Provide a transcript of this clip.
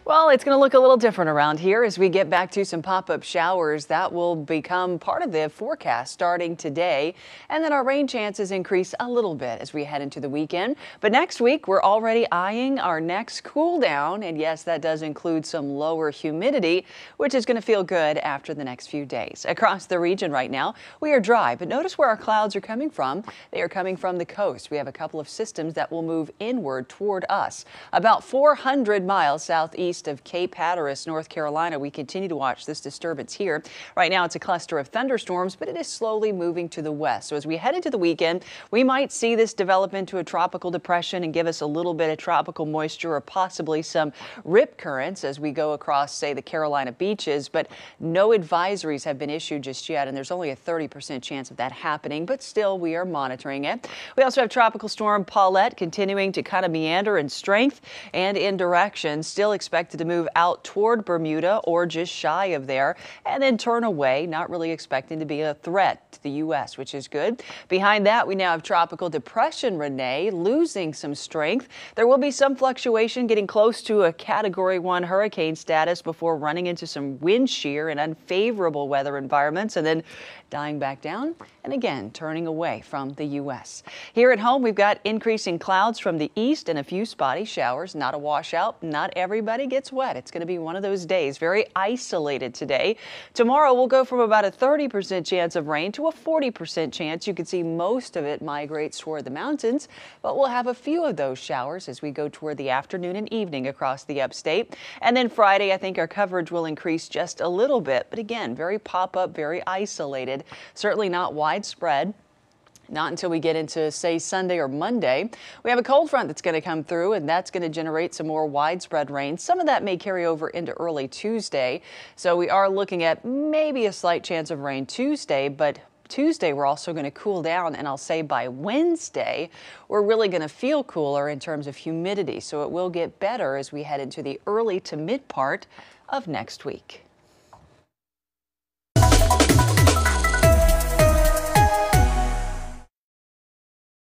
Well, it's going to look a little different around here as we get back to some pop-up showers. That will become part of the forecast starting today. And then our rain chances increase a little bit as we head into the weekend. But next week, we're already eyeing our next cool down. And yes, that does include some lower humidity, which is going to feel good after the next few days. Across the region right now, we are dry, but notice where our clouds are coming from. They are coming from the coast. We have a couple of systems that will move inward toward us. About 400 miles southeast of Cape Hatteras, North Carolina. We continue to watch this disturbance here. Right now, it's a cluster of thunderstorms, but it is slowly moving to the west. So as we head into the weekend, we might see this develop into a tropical depression and give us a little bit of tropical moisture or possibly some rip currents as we go across, say, the Carolina beaches. But no advisories have been issued just yet, and there's only a 30% chance of that happening. But still, we are monitoring it. We also have Tropical Storm Paulette continuing to kind of meander in strength and in direction. Still expected to move out toward Bermuda or just shy of there and then turn away, not really expecting to be a threat to the U.S., which is good. Behind that, we now have Tropical Depression Renee losing some strength. There will be some fluctuation getting close to a Category 1 hurricane status before running into some wind shear and unfavorable weather environments and then dying back down and again turning away from the U.S. Here at home, we've got increasing clouds from the east and a few spotty showers. Not a washout. Not everybody gets wet. It's going to be one of those days, very isolated today. Tomorrow, we'll go from about a 30% chance of rain to a 40% chance. You can see most of it migrates toward the mountains, but we'll have a few of those showers as we go toward the afternoon and evening across the upstate. And then Friday, I think our coverage will increase just a little bit, but again, very pop-up, very isolated, certainly not widespread. Not until we get into, say, Sunday or Monday. We have a cold front that's going to come through, and that's going to generate some more widespread rain. Some of that may carry over into early Tuesday. So we are looking at maybe a slight chance of rain Tuesday, but Tuesday we're also going to cool down, and I'll say by Wednesday we're really going to feel cooler in terms of humidity. So it will get better as we head into the early to mid part of next week.